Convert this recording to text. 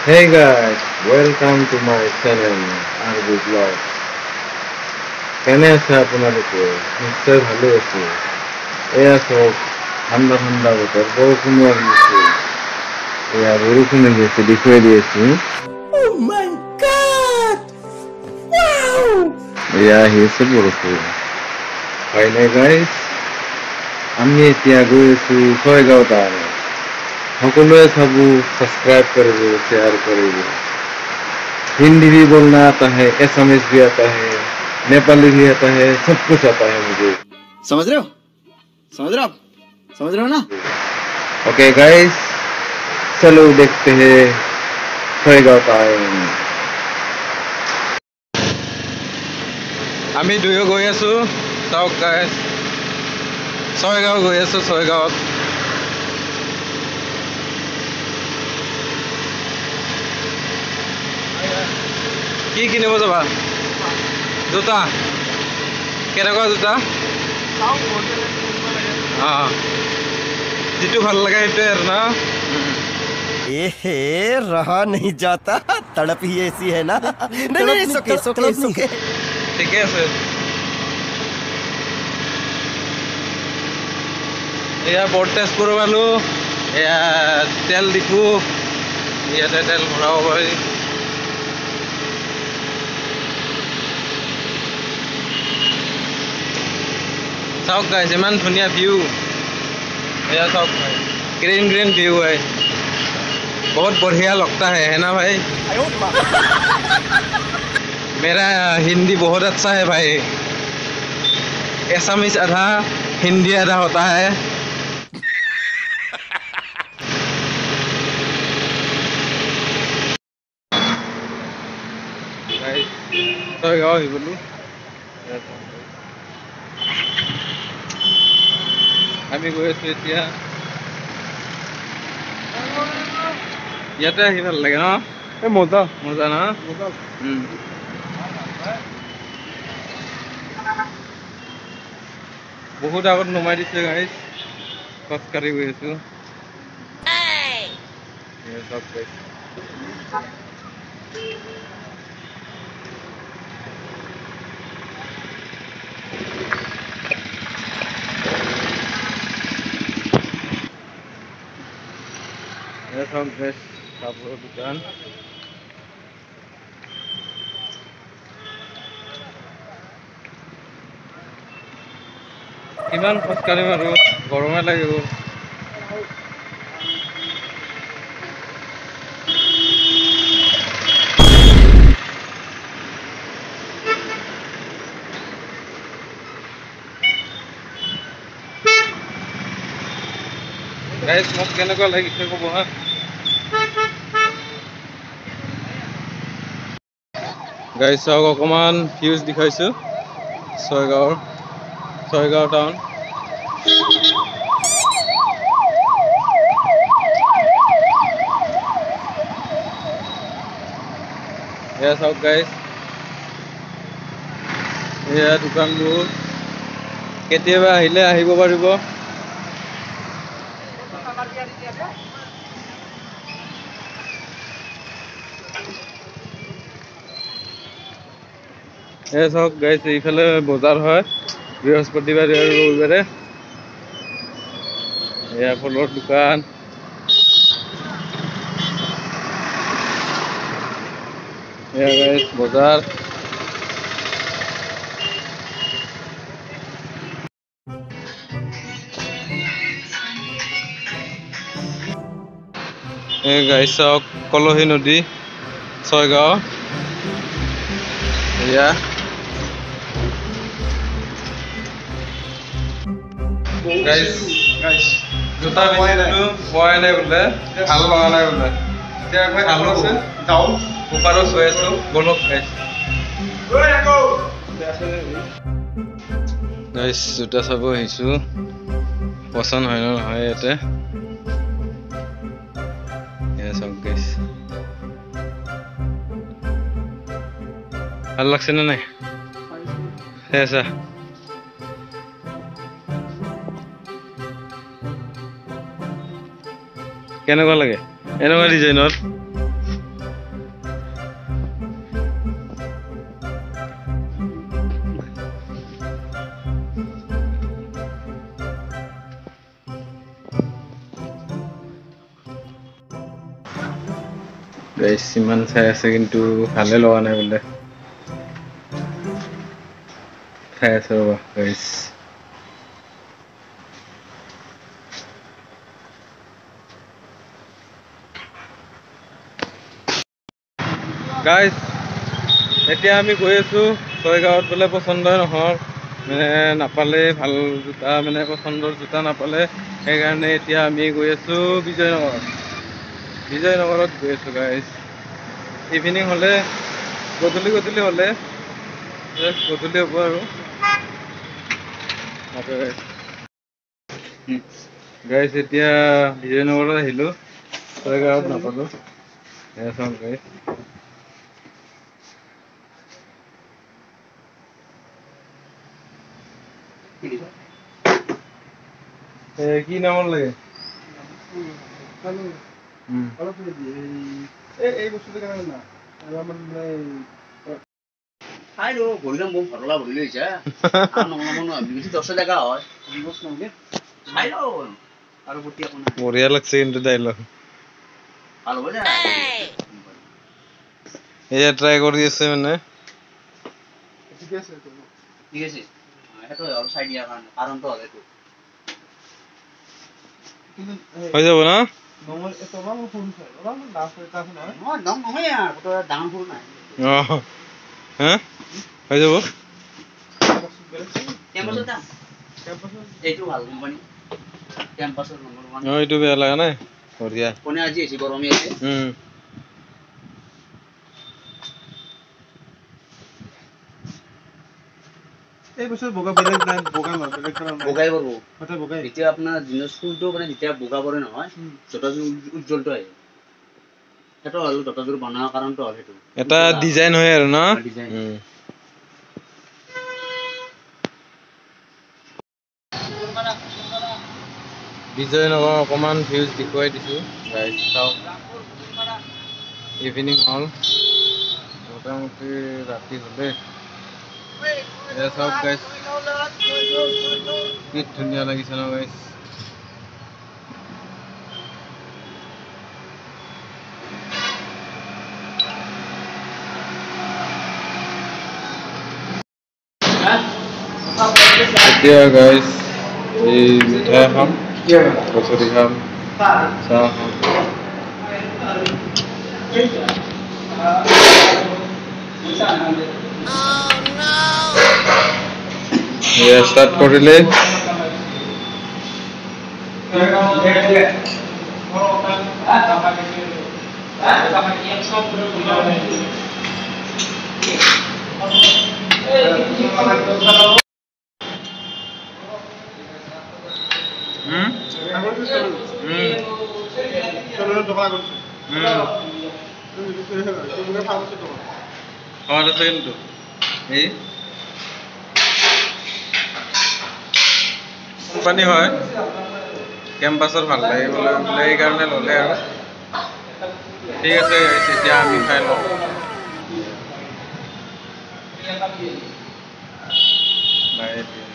Hey guys, welcome to my channel RB Vlog. কেনে আছে আপোনালোকে? নিশ্চয় ভালে আছে। এয়া সব ঠাণ্ডা ঠাণ্ডা বতৰ, বৰষুণ আহিছে। এয়া বৰষুণ আহিছে, দেখুৱাই দি আছো। Oh my god! Wow! এয়া আহিছে বৰষুণ। হয় নাই গাইজ? আমি এতিয়া গৈ আছো ছয়গাঁও টাউনত। সকলোৱে চাব, सब्सक्राइब करिए, शेयर करिए। हिंदी भी बोलना आता है, एसएमएस भी आता है, नेपाली भी आता है, सब कुछ आता है मुझे। समझ रहे हो? समझ रहे हो आप? समझ रहे हो ना? ओके गाइस, चलो देखते हैं ছয়গাঁও টাউন। আমি দুয়ো গৈ আছো চাওক গাইজ ছয়গাঁও গৈ আছো ছয়গাঁৱত কি কিনিব যাবা জোতা কেনেকুৱা জোতা যিটো ভাল লাগে সেইটোৱে আৰু না एहे रहा नहीं जाता तड़प ही ऐसी है ना नहीं सुके ঠিকে আছে এয়া বৰ তেজপুৰ পালো এয়া তেল ডিপু ইয়াতে তেল ভৰাব পাৰি চাওক গাইজ ইমান ধুনীয়া ভিউ এয়া চাওক ग्रीन ग्रीन व्यू है बहुत बढ़िया लगता है ना भाई मेरा हिंदी बहुत अच्छा है भाई एसामिस आधा हिंदी आधा होता है ছয়গাঁও আহি গ'লো আমি গৈ আছো এতিয়া ইয়াতে আহি ভাল লাগে ন মজা মজা না বহুত আগত নমাই দিছে গাইজ খোজকাঢ়ি গৈ আছো সব বেশ কাপড়ের দোকান কিমান খোজকাঢ়িম আৰু গৰমে লাগিব গাইজ মোক কেনেকুৱা লাগিছে ক'ব হা গাইজ চাওক অকণমান ভিউজ দেখাইছো ছয়গাঁও টাউন এয়া চাওক গাইজ এয়া দোকানবোৰ কেতিয়াবা আহিলে আহিব পাৰিব এই চাওক গাইজ এইফালে বজাৰ হয় বৃহস্পতিবাৰে আৰু ৰবিবাৰে এয়া ফলৰ দোকান এয়া গাইজ বজাৰ এই গাইজ চাওক কলহী নদী ছয়গাঁও এয়া গাইজ জোতা পিন্ধিলো পোৱাই নাই বোলে ভাল লগা নাই বোলে কুকাৰো চৈ আছো বলক গাইজ জোতা চাব আহিছো পচন্দ হয় নে নহয় ইয়াতে চাওক গাইজ ভাল লাগছে নে নাই আচ্ছা কেনেকুৱা লাগে এনেকুৱা ডিজাইনৰ গাইছ ইমান চাই আছে কিন্তু ভালে লগা নাই বোলে খাই আছে ৰ'বা গাইছ গাইছ এতিয়া আমি গৈ আছো ছয়গাঁৱত বোলে পচন্দই নহয় মানে নাপালে ভাল জোতা মানে পচন্দৰ জোতা নাপালে সেইকাৰণে এতিয়া আমি গৈ আছো বিজয়নগৰত গৈ আছো গাইছ ইভিনিং হ'লে গধূলি হ'লে গধূলি হ'ব আৰু গাইছ এতিয়া বিজয়নগৰত আহিলো ছয়গাঁৱত নাপালো এয়া চাওক গাইছ কি নামৰ লাগে এই বস্তুটো কেনেকৈ না বঢ়িয়া লাগছে কিন্তু ডাইলগ এয়া ট্ৰাই কৰি আছে মানে হৈ যাব না হৈ যাব এইটো বেয়া লগা নাই বঢ়িয়া এই বছৰ বগা বেলেগ নাই বগা নহয় বেলেগ কালাৰ বগাই পারবো এটা বগাই এতিয়া আপোনাৰ জিন্স ফুলটো মানে যেতিয়া বগা পৰে নহয় জোতাযোৰ উজ্জ্বলটো আহে এটা হল জোতাযোৰ বনোৱাৰ কাৰণটো হল সেইটো এটা ডিজাইন হয় আৰু না বিজয়নগৰ অকমান ভিউজ দেখুৱাই দিছো গাইজ চাওক ইভিনিং হল মোটামুটি ৰাতি হ'লে এয়া চাওক গাইজ কি ধুনীয়া লাগিছে ন গাইজ এতিয়া গাইজ এই মিঠাই খাম কচুৰি খাম চাহ খাম স্টার্ট করিলে কোম্পানী হয় কেম্পাছৰ ভাল লাগে বোলে এইকাৰণে ল'লে আৰু ঠিক আছে এতিয়া আমি খাই লওঁ